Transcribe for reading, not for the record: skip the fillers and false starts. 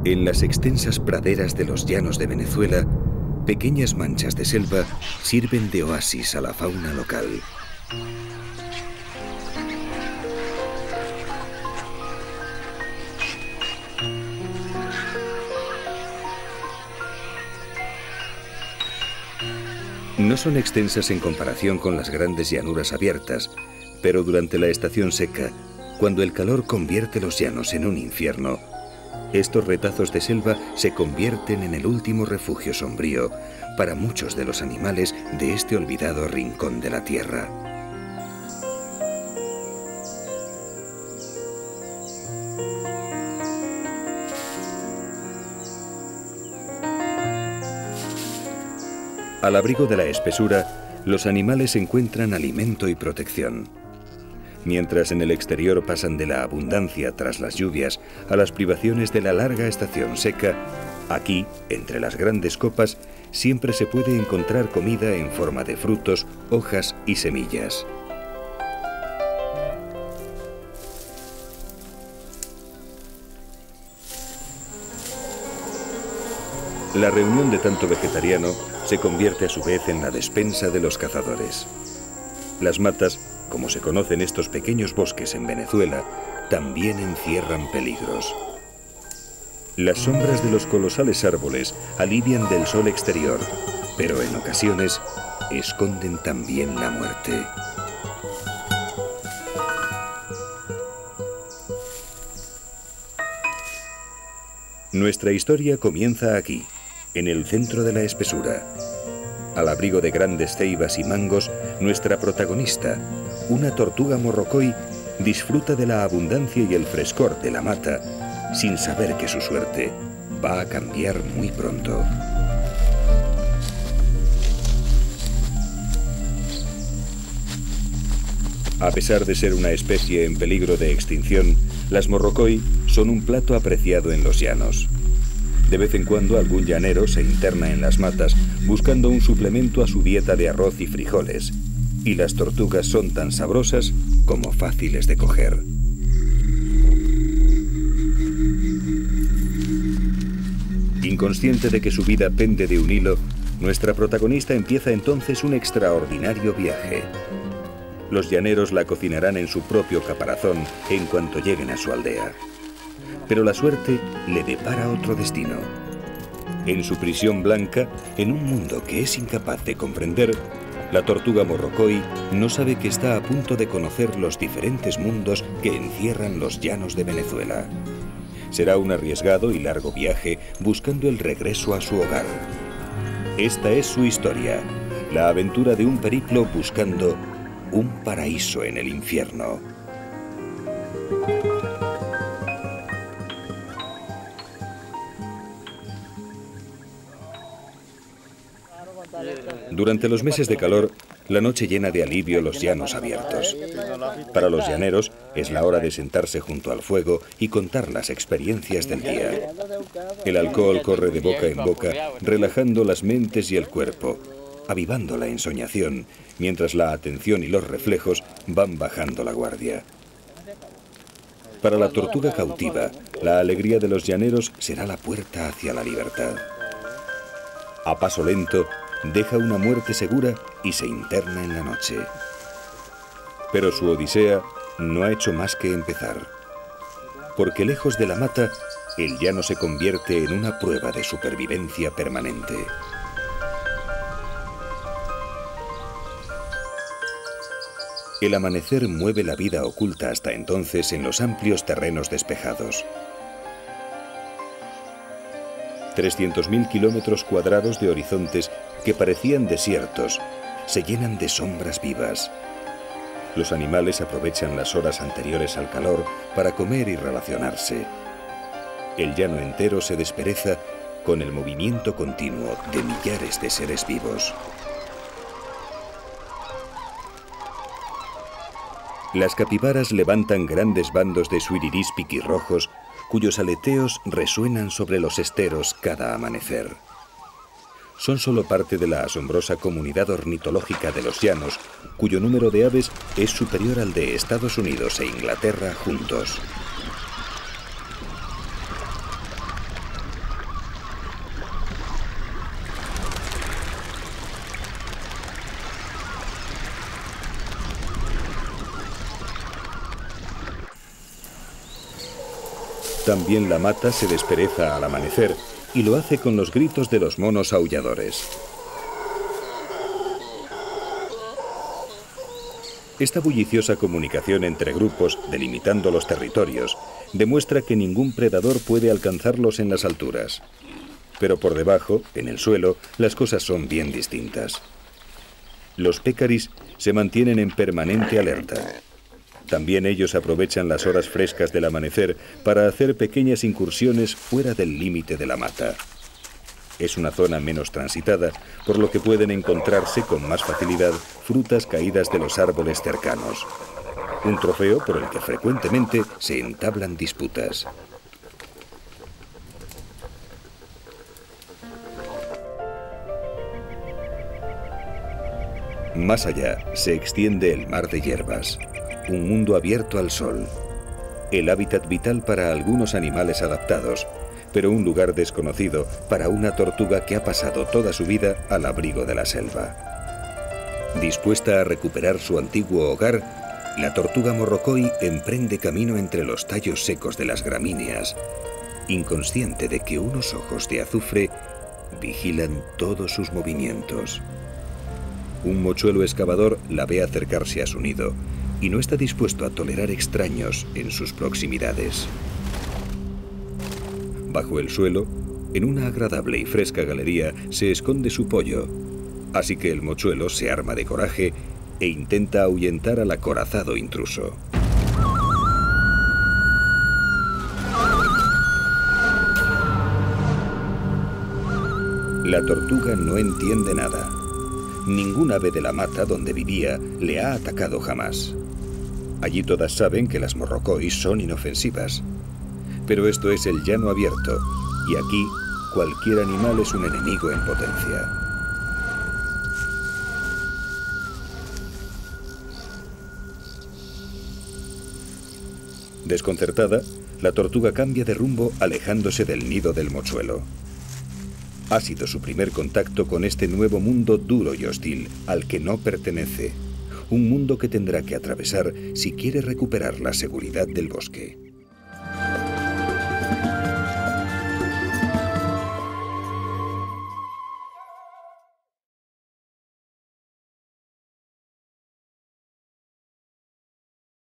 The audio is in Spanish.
En las extensas praderas de los llanos de Venezuela, pequeñas manchas de selva sirven de oasis a la fauna local. No son extensas en comparación con las grandes llanuras abiertas, pero durante la estación seca, cuando el calor convierte los llanos en un infierno, estos retazos de selva se convierten en el último refugio sombrío para muchos de los animales de este olvidado rincón de la tierra. Al abrigo de la espesura, los animales encuentran alimento y protección. Mientras en el exterior pasan de la abundancia tras las lluvias a las privaciones de la larga estación seca, aquí, entre las grandes copas, siempre se puede encontrar comida en forma de frutos, hojas y semillas. La reunión de tanto vegetariano se convierte a su vez en la despensa de los cazadores. Las matas, como se conocen estos pequeños bosques en Venezuela, también encierran peligros. Las sombras de los colosales árboles alivian del sol exterior, pero en ocasiones esconden también la muerte. Nuestra historia comienza aquí, en el centro de la espesura. Al abrigo de grandes ceibas y mangos, nuestra protagonista, una tortuga morrocoy, disfruta de la abundancia y el frescor de la mata, sin saber que su suerte va a cambiar muy pronto. A pesar de ser una especie en peligro de extinción, las morrocoy son un plato apreciado en los llanos. De vez en cuando algún llanero se interna en las matas buscando un suplemento a su dieta de arroz y frijoles, y las tortugas son tan sabrosas como fáciles de coger. Inconsciente de que su vida pende de un hilo, nuestra protagonista empieza entonces un extraordinario viaje. Los llaneros la cocinarán en su propio caparazón en cuanto lleguen a su aldea. Pero la suerte le depara otro destino. En su prisión blanca, en un mundo que es incapaz de comprender, la tortuga morrocoy no sabe que está a punto de conocer los diferentes mundos que encierran los llanos de Venezuela. Será un arriesgado y largo viaje buscando el regreso a su hogar. Esta es su historia, la aventura de un periplo buscando un paraíso en el infierno. Durante los meses de calor, la noche llena de alivio los llanos abiertos. Para los llaneros es la hora de sentarse junto al fuego y contar las experiencias del día. El alcohol corre de boca en boca, relajando las mentes y el cuerpo, avivando la ensoñación, mientras la atención y los reflejos van bajando la guardia. Para la tortuga cautiva, la alegría de los llaneros será la puerta hacia la libertad. A paso lento, deja una muerte segura y se interna en la noche. Pero su odisea no ha hecho más que empezar. Porque lejos de la mata, el llano se convierte en una prueba de supervivencia permanente. El amanecer mueve la vida oculta hasta entonces en los amplios terrenos despejados. 300.000 kilómetros cuadrados de horizontes que parecían desiertos se llenan de sombras vivas. Los animales aprovechan las horas anteriores al calor para comer y relacionarse. El llano entero se despereza con el movimiento continuo de millares de seres vivos. Las capibaras levantan grandes bandos de suirirís piquirrojos cuyos aleteos resuenan sobre los esteros cada amanecer. Son solo parte de la asombrosa comunidad ornitológica de los llanos, cuyo número de aves es superior al de Estados Unidos e Inglaterra juntos. También la mata se despereza al amanecer y lo hace con los gritos de los monos aulladores. Esta bulliciosa comunicación entre grupos, delimitando los territorios, demuestra que ningún predador puede alcanzarlos en las alturas. Pero por debajo, en el suelo, las cosas son bien distintas. Los pécaris se mantienen en permanente alerta. También ellos aprovechan las horas frescas del amanecer para hacer pequeñas incursiones fuera del límite de la mata. Es una zona menos transitada, por lo que pueden encontrarse con más facilidad frutas caídas de los árboles cercanos. Un trofeo por el que frecuentemente se entablan disputas. Más allá se extiende el mar de hierbas, un mundo abierto al sol, el hábitat vital para algunos animales adaptados, pero un lugar desconocido para una tortuga que ha pasado toda su vida al abrigo de la selva. Dispuesta a recuperar su antiguo hogar, la tortuga morrocoy emprende camino entre los tallos secos de las gramíneas, inconsciente de que unos ojos de azufre vigilan todos sus movimientos. Un mochuelo excavador la ve acercarse a su nido y no está dispuesto a tolerar extraños en sus proximidades. Bajo el suelo, en una agradable y fresca galería, se esconde su pollo, así que el mochuelo se arma de coraje e intenta ahuyentar al acorazado intruso. La tortuga no entiende nada. Ningún ave de la mata donde vivía le ha atacado jamás. Allí todas saben que las morrocoys son inofensivas. Pero esto es el llano abierto, y aquí cualquier animal es un enemigo en potencia. Desconcertada, la tortuga cambia de rumbo alejándose del nido del mochuelo. Ha sido su primer contacto con este nuevo mundo duro y hostil, al que no pertenece. Un mundo que tendrá que atravesar si quiere recuperar la seguridad del bosque.